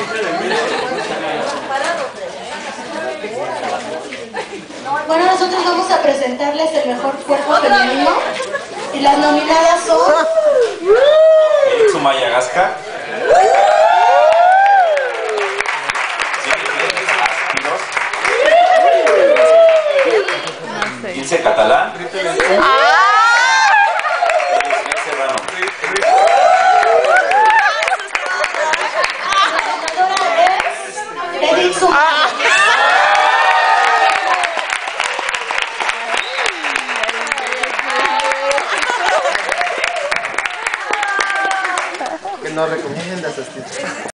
Bueno, nosotros vamos a presentarles el mejor cuerpo femenino y las nominadas son Sumaya Gasca, Ilse Catalán,